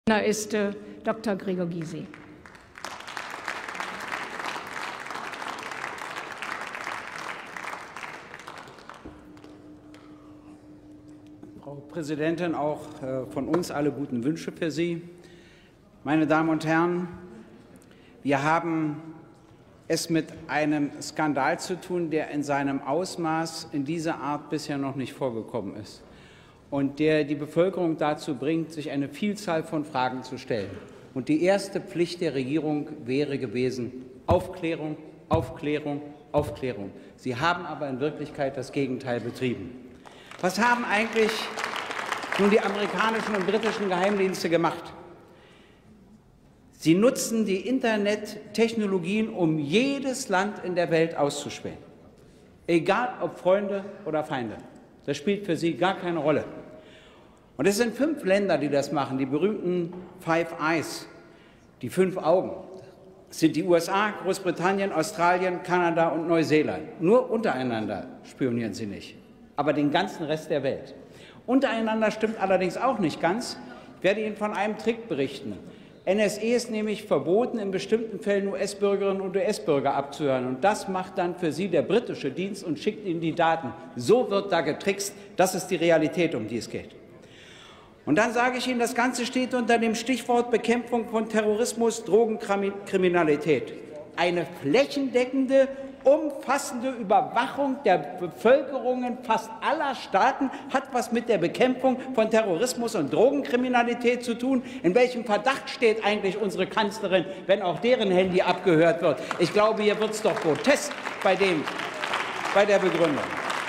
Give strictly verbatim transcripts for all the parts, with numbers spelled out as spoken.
ist äh, Doktor Gregor Gysi. Frau Präsidentin, auch äh, von uns alle guten Wünsche für Sie. Meine Damen und Herren, wir haben es mit einem Skandal zu tun, der in seinem Ausmaß in dieser Art bisher noch nicht vorgekommen ist und der die Bevölkerung dazu bringt, sich eine Vielzahl von Fragen zu stellen. Und die erste Pflicht der Regierung wäre gewesen, Aufklärung, Aufklärung, Aufklärung. Sie haben aber in Wirklichkeit das Gegenteil betrieben. Was haben eigentlich nun die amerikanischen und britischen Geheimdienste gemacht? Sie nutzen die Internettechnologien, um jedes Land in der Welt auszuspähen. Egal ob Freunde oder Feinde. Das spielt für sie gar keine Rolle. Und es sind fünf Länder, die das machen, die berühmten Five Eyes, die fünf Augen. Das sind die U S A, Großbritannien, Australien, Kanada und Neuseeland. Nur untereinander spionieren sie nicht, aber den ganzen Rest der Welt. Untereinander stimmt allerdings auch nicht ganz. Ich werde Ihnen von einem Trick berichten. N S A ist nämlich verboten, in bestimmten Fällen U S-Bürgerinnen und U S-Bürger abzuhören. Und das macht dann für Sie der britische Dienst und schickt Ihnen die Daten. So wird da getrickst. Das ist die Realität, um die es geht. Und dann sage ich Ihnen, das Ganze steht unter dem Stichwort Bekämpfung von Terrorismus, Drogenkriminalität. Eine flächendeckende, umfassende Überwachung der Bevölkerungen fast aller Staaten hat was mit der Bekämpfung von Terrorismus und Drogenkriminalität zu tun. In welchem Verdacht steht eigentlich unsere Kanzlerin, wenn auch deren Handy abgehört wird? Ich glaube, hier wird es doch grotesk bei, dem, bei der Begründung.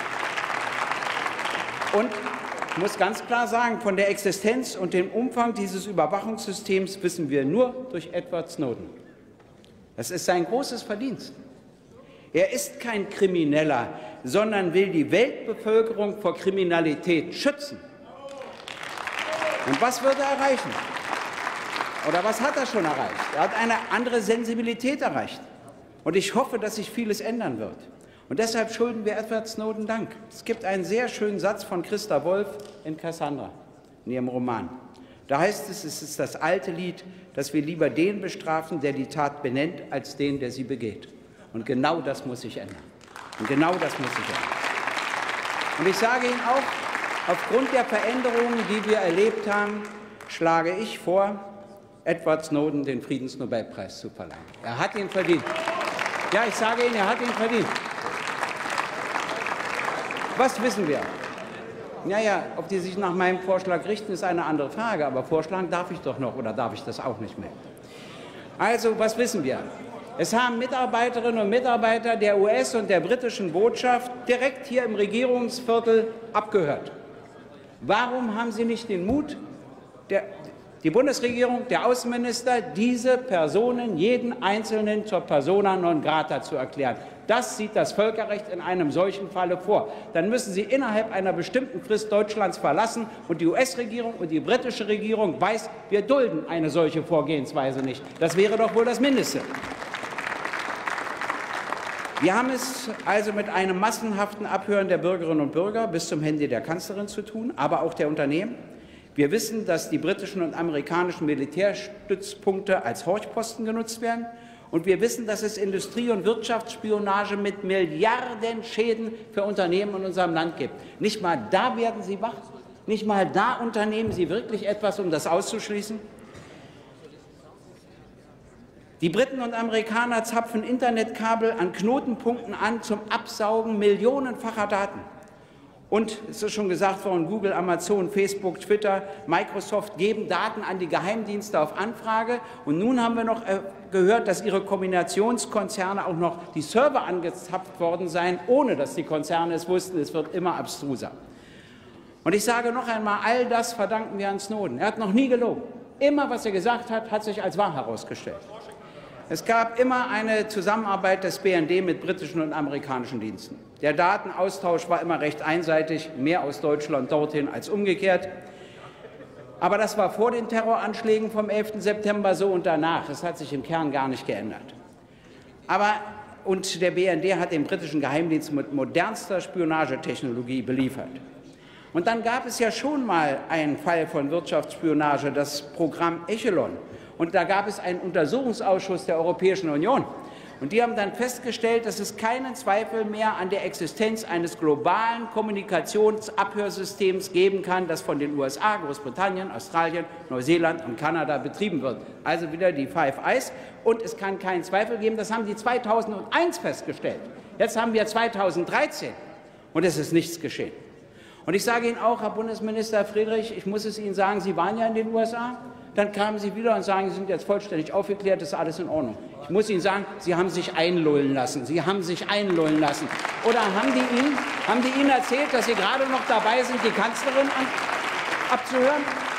Und ich muss ganz klar sagen, von der Existenz und dem Umfang dieses Überwachungssystems wissen wir nur durch Edward Snowden. Das ist sein großes Verdienst. Er ist kein Krimineller, sondern will die Weltbevölkerung vor Kriminalität schützen. Und was wird er erreichen? Oder was hat er schon erreicht? Er hat eine andere Sensibilität erreicht. Und ich hoffe, dass sich vieles ändern wird. Und deshalb schulden wir Edward Snowden Dank. Es gibt einen sehr schönen Satz von Christa Wolf in Cassandra, in ihrem Roman. Da heißt es, es ist das alte Lied, dass wir lieber den bestrafen, der die Tat benennt, als den, der sie begeht. Und genau das muss sich ändern. Und genau das muss sich ändern. Und ich sage Ihnen auch, aufgrund der Veränderungen, die wir erlebt haben, schlage ich vor, Edward Snowden den Friedensnobelpreis zu verleihen. Er hat ihn verdient. Ja, ich sage Ihnen, er hat ihn verdient. Was wissen wir? Naja, ob die sich nach meinem Vorschlag richten, ist eine andere Frage. Aber vorschlagen darf ich doch noch, oder darf ich das auch nicht mehr? Also, was wissen wir? Es haben Mitarbeiterinnen und Mitarbeiter der U S- und der britischen Botschaft direkt hier im Regierungsviertel abgehört. Warum haben Sie nicht den Mut, der, die Bundesregierung, der Außenminister, diese Personen, jeden Einzelnen zur Persona non grata zu erklären? Das sieht das Völkerrecht in einem solchen Falle vor. Dann müssen Sie innerhalb einer bestimmten Frist Deutschlands verlassen. Und die U S-Regierung und die britische Regierung weiß, wir dulden eine solche Vorgehensweise nicht. Das wäre doch wohl das Mindeste. Wir haben es also mit einem massenhaften Abhören der Bürgerinnen und Bürger bis zum Handy der Kanzlerin zu tun, aber auch der Unternehmen. Wir wissen, dass die britischen und amerikanischen Militärstützpunkte als Horchposten genutzt werden. Und wir wissen, dass es Industrie- und Wirtschaftsspionage mit Milliardenschäden für Unternehmen in unserem Land gibt. Nicht mal da werden Sie wach. Nicht mal da unternehmen Sie wirklich etwas, um das auszuschließen. Die Briten und Amerikaner zapfen Internetkabel an Knotenpunkten an zum Absaugen millionenfacher Daten. Und es ist schon gesagt worden, Google, Amazon, Facebook, Twitter, Microsoft geben Daten an die Geheimdienste auf Anfrage. Und nun haben wir noch gehört, dass ihre Kombinationskonzerne auch noch die Server angezapft worden seien, ohne dass die Konzerne es wussten. Es wird immer abstruser. Und ich sage noch einmal, all das verdanken wir an Snowden. Er hat noch nie gelogen. Immer, was er gesagt hat, hat sich als wahr herausgestellt. Es gab immer eine Zusammenarbeit des B N D mit britischen und amerikanischen Diensten. Der Datenaustausch war immer recht einseitig, mehr aus Deutschland dorthin als umgekehrt. Aber das war vor den Terroranschlägen vom elften September so und danach. Es hat sich im Kern gar nicht geändert. Aber, und der B N D hat den britischen Geheimdienst mit modernster Spionagetechnologie beliefert. Und dann gab es ja schon mal einen Fall von Wirtschaftsspionage, das Programm Echelon. Und da gab es einen Untersuchungsausschuss der Europäischen Union. Und die haben dann festgestellt, dass es keinen Zweifel mehr an der Existenz eines globalen Kommunikationsabhörsystems geben kann, das von den U S A, Großbritannien, Australien, Neuseeland und Kanada betrieben wird. Also wieder die Five Eyes. Und es kann keinen Zweifel geben, das haben die zweitausendeins festgestellt. Jetzt haben wir zweitausenddreizehn und es ist nichts geschehen. Und ich sage Ihnen auch, Herr Bundesminister Friedrich, ich muss es Ihnen sagen, Sie waren ja in den U S A. Dann kamen Sie wieder und sagen, Sie sind jetzt vollständig aufgeklärt, das ist alles in Ordnung. Ich muss Ihnen sagen, Sie haben sich einlullen lassen. Sie haben sich einlullen lassen. Oder haben die Ihnen, haben die Ihnen erzählt, dass Sie gerade noch dabei sind, die Kanzlerin an, abzuhören?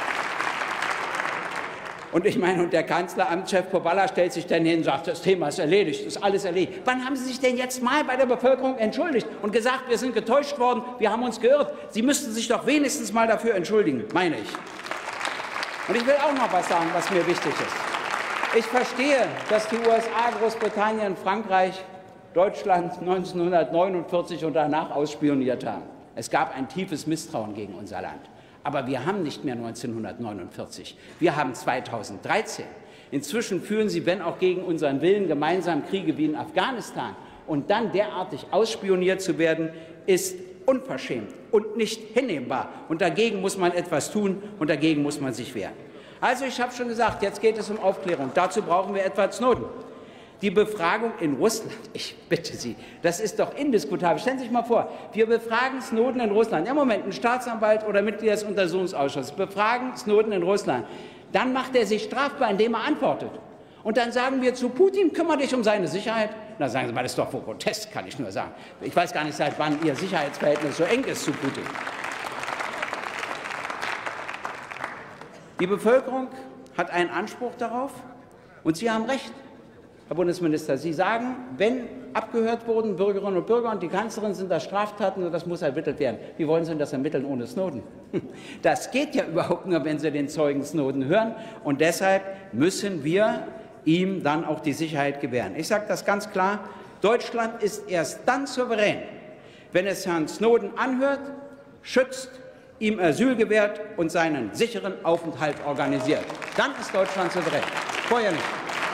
Und ich meine, und der Kanzleramtschef Kowalla stellt sich dann hin und sagt, das Thema ist erledigt, das ist alles erledigt. Wann haben Sie sich denn jetzt mal bei der Bevölkerung entschuldigt und gesagt, wir sind getäuscht worden, wir haben uns geirrt? Sie müssten sich doch wenigstens mal dafür entschuldigen, meine ich. Und ich will auch noch was sagen, was mir wichtig ist. Ich verstehe, dass die U S A, Großbritannien, Frankreich, Deutschland neunzehnhundertneunundvierzig und danach ausspioniert haben. Es gab ein tiefes Misstrauen gegen unser Land. Aber wir haben nicht mehr neunzehnhundertneunundvierzig, wir haben zweitausenddreizehn. Inzwischen führen sie, wenn auch gegen unseren Willen, gemeinsam Kriege wie in Afghanistan. Und dann derartig ausspioniert zu werden, ist unverschämt und nicht hinnehmbar. Und dagegen muss man etwas tun und dagegen muss man sich wehren. Also ich habe schon gesagt, jetzt geht es um Aufklärung. Dazu brauchen wir Edward Snowden. Die Befragung in Russland, ich bitte Sie, das ist doch indiskutabel. Stellen Sie sich mal vor, wir befragen Snowden in Russland. Im Moment ein Staatsanwalt oder Mitglied des Untersuchungsausschusses befragen Snowden in Russland. Dann macht er sich strafbar, indem er antwortet. Und dann sagen wir zu Putin, kümmere dich um seine Sicherheit. Na, sagen Sie mal, das ist doch wohl grotesk, kann ich nur sagen. Ich weiß gar nicht, seit wann Ihr Sicherheitsverhältnis so eng ist zu Putin. Die Bevölkerung hat einen Anspruch darauf, und Sie haben recht, Herr Bundesminister. Sie sagen, wenn abgehört wurden Bürgerinnen und Bürger und die Kanzlerin, sind das Straftaten und das muss ermittelt werden. Wie wollen Sie denn das ermitteln ohne Snowden? Das geht ja überhaupt nur, wenn Sie den Zeugen Snowden hören. Und deshalb müssen wir ihm dann auch die Sicherheit gewähren. Ich sage das ganz klar, Deutschland ist erst dann souverän, wenn es Herrn Snowden anhört, schützt, ihm Asyl gewährt und seinen sicheren Aufenthalt organisiert. Dann ist Deutschland souverän, vorher nicht.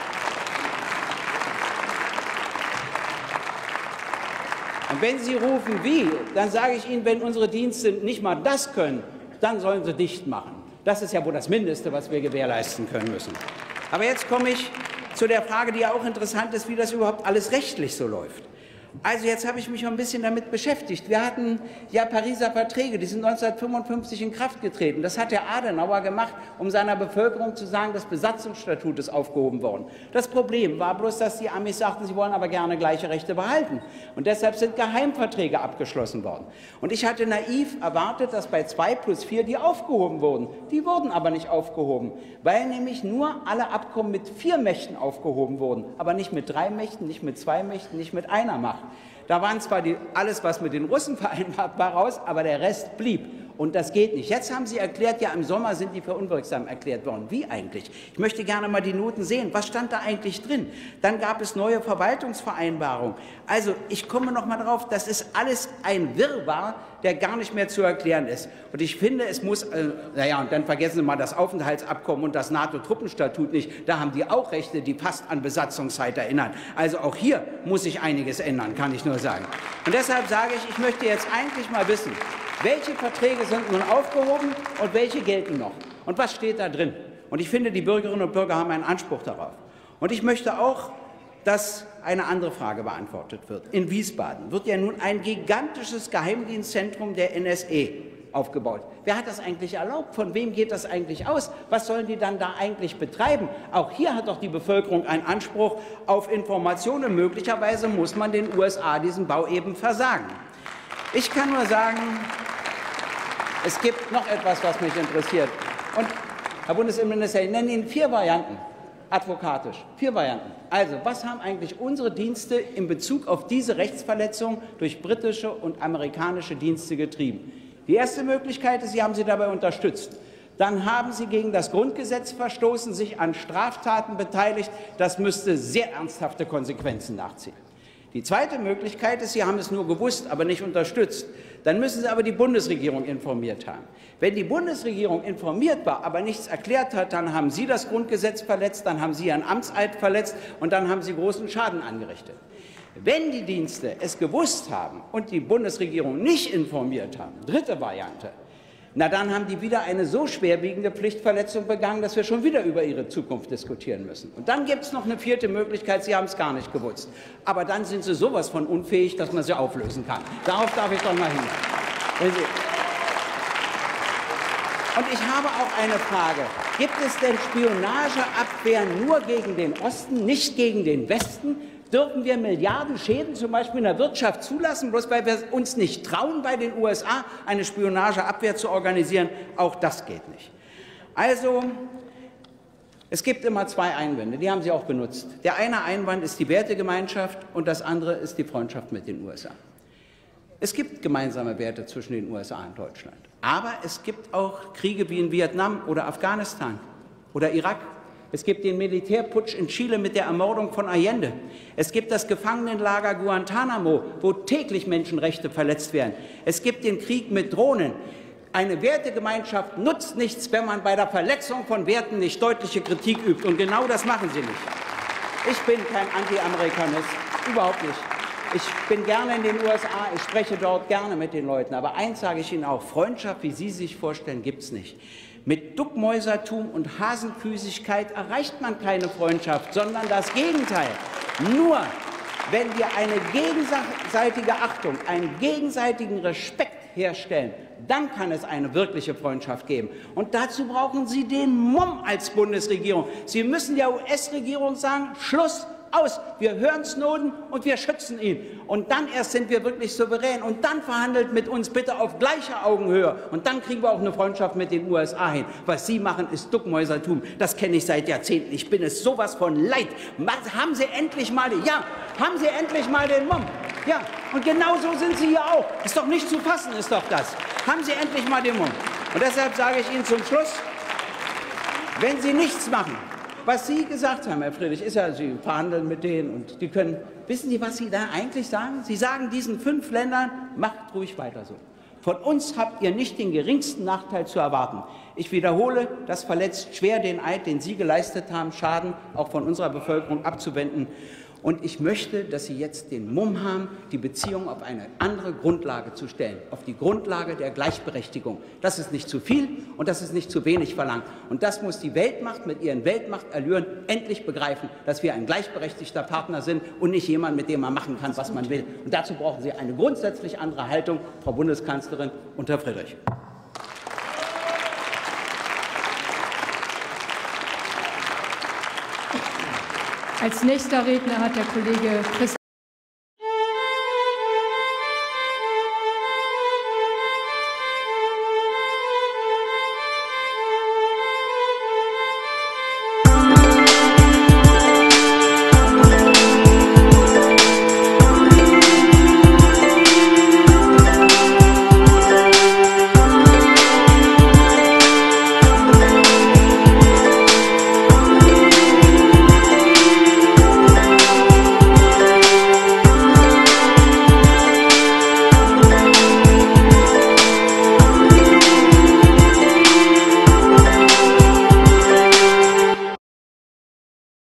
Und wenn Sie rufen, wie, dann sage ich Ihnen, wenn unsere Dienste nicht mal das können, dann sollen sie dicht machen. Das ist ja wohl das Mindeste, was wir gewährleisten können müssen. Aber jetzt komme ich zu der Frage, die ja auch interessant ist, wie das überhaupt alles rechtlich so läuft. Also jetzt habe ich mich ein bisschen damit beschäftigt. Wir hatten ja Pariser Verträge, die sind neunzehnhundertfünfundfünfzig in Kraft getreten. Das hat der Adenauer gemacht, um seiner Bevölkerung zu sagen, das Besatzungsstatut ist aufgehoben worden. Das Problem war bloß, dass die Amis sagten, sie wollen aber gerne gleiche Rechte behalten. Und deshalb sind Geheimverträge abgeschlossen worden. Und ich hatte naiv erwartet, dass bei zwei plus vier die aufgehoben wurden. Die wurden aber nicht aufgehoben, weil nämlich nur alle Abkommen mit vier Mächten aufgehoben wurden, aber nicht mit drei Mächten, nicht mit zwei Mächten, nicht mit einer Macht. Da waren zwar die, alles, was mit den Russen vereinbart war, raus, aber der Rest blieb. Und das geht nicht. Jetzt haben Sie erklärt, ja, im Sommer sind die für unwirksam erklärt worden. Wie eigentlich? Ich möchte gerne mal die Noten sehen. Was stand da eigentlich drin? Dann gab es neue Verwaltungsvereinbarungen. Also, ich komme noch mal drauf, das ist alles ein Wirrwarr, der gar nicht mehr zu erklären ist. Und ich finde, es muss, äh, naja, und dann vergessen Sie mal das Aufenthaltsabkommen und das NATO-Truppenstatut nicht. Da haben die auch Rechte, die fast an Besatzungszeit erinnern. Also auch hier muss sich einiges ändern, kann ich nur sagen. Und deshalb sage ich, ich möchte jetzt eigentlich mal wissen, welche Verträge sind nun aufgehoben und welche gelten noch? Und was steht da drin? Und ich finde, die Bürgerinnen und Bürger haben einen Anspruch darauf. Und ich möchte auch, dass eine andere Frage beantwortet wird. In Wiesbaden wird ja nun ein gigantisches Geheimdienstzentrum der N S A aufgebaut. Wer hat das eigentlich erlaubt? Von wem geht das eigentlich aus? Was sollen die dann da eigentlich betreiben? Auch hier hat doch die Bevölkerung einen Anspruch auf Informationen. Möglicherweise muss man den U S A diesen Bau eben versagen. Ich kann nur sagen, es gibt noch etwas, was mich interessiert. Und, Herr Bundesinnenminister, ich nenne Ihnen vier Varianten, advokatisch, vier Varianten. Also, was haben eigentlich unsere Dienste in Bezug auf diese Rechtsverletzung durch britische und amerikanische Dienste getrieben? Die erste Möglichkeit ist, Sie haben sie dabei unterstützt. Dann haben Sie gegen das Grundgesetz verstoßen, sich an Straftaten beteiligt. Das müsste sehr ernsthafte Konsequenzen nachziehen. Die zweite Möglichkeit ist, Sie haben es nur gewusst, aber nicht unterstützt. Dann müssen Sie aber die Bundesregierung informiert haben. Wenn die Bundesregierung informiert war, aber nichts erklärt hat, dann haben Sie das Grundgesetz verletzt, dann haben Sie Ihren Amtseid verletzt und dann haben Sie großen Schaden angerichtet. Wenn die Dienste es gewusst haben und die Bundesregierung nicht informiert haben, dritte Variante, na dann haben die wieder eine so schwerwiegende Pflichtverletzung begangen, dass wir schon wieder über ihre Zukunft diskutieren müssen. Und dann gibt es noch eine vierte Möglichkeit, Sie haben es gar nicht gewusst. Aber dann sind Sie sowas von unfähig, dass man sie auflösen kann. Darauf darf ich doch mal hinweisen. Und ich habe auch eine Frage. Gibt es denn Spionageabwehr nur gegen den Osten, nicht gegen den Westen? Dürfen wir Milliarden Schäden zum Beispiel in der Wirtschaft zulassen, bloß weil wir uns nicht trauen, bei den U S A eine Spionageabwehr zu organisieren? Auch das geht nicht. Also, es gibt immer zwei Einwände, die haben Sie auch benutzt. Der eine Einwand ist die Wertegemeinschaft und das andere ist die Freundschaft mit den U S A. Es gibt gemeinsame Werte zwischen den U S A und Deutschland. Aber es gibt auch Kriege wie in Vietnam oder Afghanistan oder Irak. Es gibt den Militärputsch in Chile mit der Ermordung von Allende. Es gibt das Gefangenenlager Guantanamo, wo täglich Menschenrechte verletzt werden. Es gibt den Krieg mit Drohnen. Eine Wertegemeinschaft nutzt nichts, wenn man bei der Verletzung von Werten nicht deutliche Kritik übt. Und genau das machen Sie nicht. Ich bin kein Anti-Amerikanist, überhaupt nicht. Ich bin gerne in den U S A, ich spreche dort gerne mit den Leuten. Aber eins sage ich Ihnen auch, Freundschaft, wie Sie sich vorstellen, gibt es nicht. Mit Duckmäusertum und Hasenfüßigkeit erreicht man keine Freundschaft, sondern das Gegenteil. Nur wenn wir eine gegenseitige Achtung, einen gegenseitigen Respekt herstellen, dann kann es eine wirkliche Freundschaft geben. Und dazu brauchen Sie den Mumm als Bundesregierung. Sie müssen der U S-Regierung sagen, Schluss, aus, wir hören Snowden und wir schützen ihn. Und dann erst sind wir wirklich souverän. Und dann verhandelt mit uns bitte auf gleicher Augenhöhe. Und dann kriegen wir auch eine Freundschaft mit den U S A hin. Was Sie machen, ist Duckmäusertum. Das kenne ich seit Jahrzehnten. Ich bin es sowas von leid. Haben Sie endlich mal, ja, haben Sie endlich mal den Mumm. Ja, und genau so sind Sie hier auch. Ist doch nicht zu fassen, ist doch das. Haben Sie endlich mal den Mumm. Und deshalb sage ich Ihnen zum Schluss, wenn Sie nichts machen, was Sie gesagt haben, Herr Friedrich, ist ja, Sie verhandeln mit denen und die können, wissen Sie, was Sie da eigentlich sagen? Sie sagen diesen fünf Ländern, macht ruhig weiter so. Von uns habt ihr nicht den geringsten Nachteil zu erwarten. Ich wiederhole, das verletzt schwer den Eid, den Sie geleistet haben, Schaden auch von unserer Bevölkerung abzuwenden. Und ich möchte, dass Sie jetzt den Mumm haben, die Beziehung auf eine andere Grundlage zu stellen, auf die Grundlage der Gleichberechtigung. Das ist nicht zu viel und das ist nicht zu wenig verlangt. Und das muss die Weltmacht mit ihren Weltmachtallüren endlich begreifen, dass wir ein gleichberechtigter Partner sind und nicht jemand, mit dem man machen kann, was man will. Und dazu brauchen Sie eine grundsätzlich andere Haltung, Frau Bundeskanzlerin und Herr Friedrich. Als nächster Redner hat der Kollege Christian